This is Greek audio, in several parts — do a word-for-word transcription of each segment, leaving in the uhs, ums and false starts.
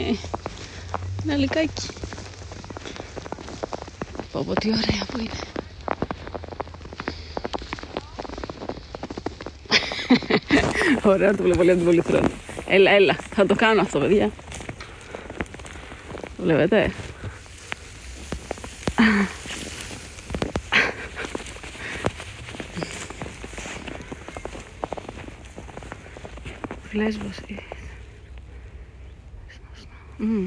ένα λικάκι. Πω πω, τι ωραία που είναι. Ωραία, το βλέπω, λέει από την πολυθρόνα. Έλα, έλα, θα το κάνω αυτό, παιδιά. Το βλέπετε. Λέσβος. Mm.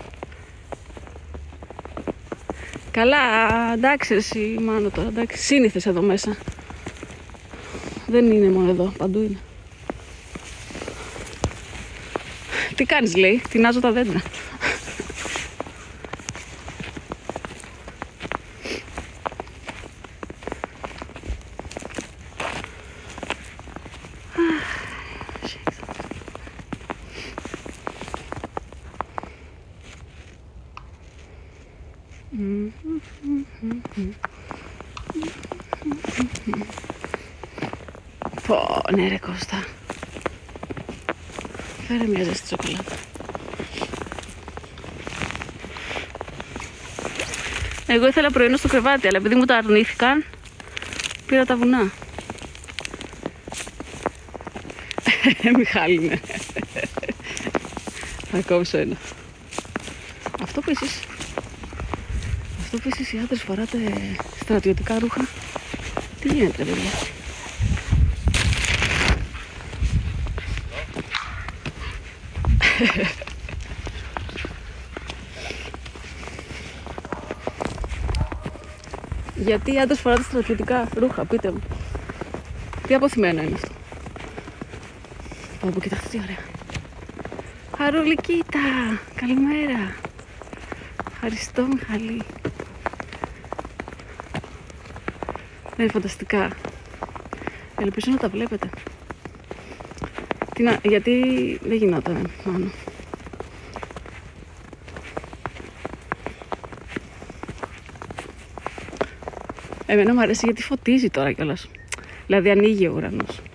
Καλά, εντάξει εσύ Μάνο τώρα, εντάξει, σύνηθες εδώ μέσα. Δεν είναι μόνο εδώ, παντού είναι. Τι κάνεις, λέει, τεινάζω τα δέντρα. Πω, ναι ρε Κώστα. Φέρε μια ζεστή σοκολάτα. Εγώ ήθελα πρωινό στο κρεβάτι, αλλά επειδή μου τα αρνήθηκαν, πήρα τα βουνά. Μιχάλη, ναι. Θα κόψω ένα. Αυτό που εσείς, αυτό που εσείς οι άντρες φοράτε στρατιωτικά ρούχα, τι γίνεται, παιδιά? Γιατί οι άντρες φοράτε στρατιωτικά ρούχα, πείτε μου. Τι αποθυμένο είναι αυτό? Πω πω, κοιτάξτε τι ωραία. Χαρούλη, κοίτα! Καλημέρα! Ευχαριστώ, Μιχαλή. Είναι φανταστικά. Ελπίζω να τα βλέπετε. Τι να, γιατί δεν γινόταν μόνο. Εμένα μου αρέσει γιατί φωτίζει τώρα κιόλας. Δηλαδή ανοίγει ο ουρανός.